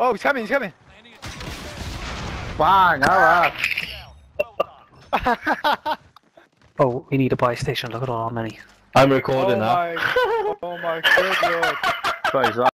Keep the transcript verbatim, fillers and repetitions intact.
Oh, he's coming, he's coming. Bang, alright. Oh, we need a buy station. Look at all how many. I'm recording Oh now. my, oh my good lord. Praise